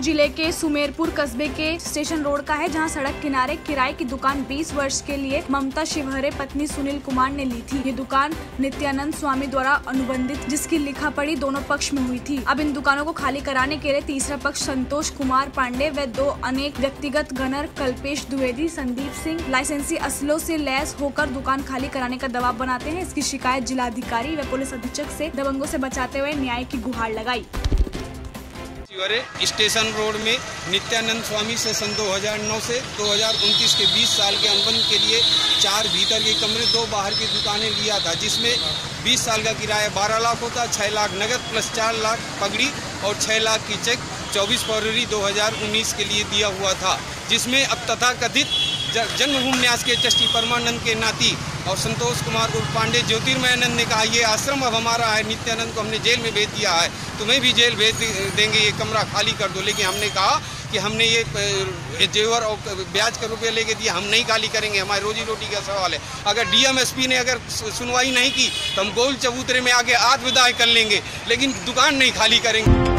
जिले के सुमेरपुर कस्बे के स्टेशन रोड का है, जहां सड़क किनारे किराए की दुकान 20 वर्ष के लिए ममता शिवहरे पत्नी सुनील कुमार ने ली थी। ये दुकान नित्यानंद स्वामी द्वारा अनुबंधित, जिसकी लिखा पढ़ी दोनों पक्ष में हुई थी। अब इन दुकानों को खाली कराने के लिए तीसरा पक्ष संतोष कुमार पांडे व 2 अनेक व्यक्तिगत गनर कल्पेश द्विवेदी, संदीप सिंह लाइसेंसी असलों से लैस होकर दुकान खाली कराने का दबाव बनाते हैं। इसकी शिकायत जिलाधिकारी व पुलिस अधीक्षक से दबंगों से बचाते हुए न्याय की गुहार लगाई। स्टेशन रोड में नित्यानंद स्वामी से सन 2009 से 2029 के 20 साल के अनुबंध के लिए 4 भीतर के कमरे 2 बाहर की दुकानें लिया था, जिसमें 20 साल का किराया 12 लाख होता, 6 लाख नगद प्लस 4 लाख पगड़ी और 6 लाख की चेक 24 फरवरी 2019 के लिए दिया हुआ था, जिसमें अब तथाकथित जन्मभूमि न्यास के ट्रस्टी परमानंद के नाती और संतोष कुमार उर्फ पांडे ज्योतिर्मयानंद ने कहा ये आश्रम अब हमारा है, नित्यानंद को हमने जेल में भेज दिया है, तुम्हें भी जेल भेज देंगे, ये कमरा खाली कर दो। लेकिन हमने कहा कि हमने ये जेवर और ब्याज के रुपये लेके दिए, हम नहीं खाली करेंगे, हमारी रोजी रोटी का सवाल है। अगर डीएमएसपी ने अगर सुनवाई नहीं की तो हम गोल चबूतरे में आके आत्मदाह कर लेंगे, लेकिन दुकान नहीं खाली करेंगे।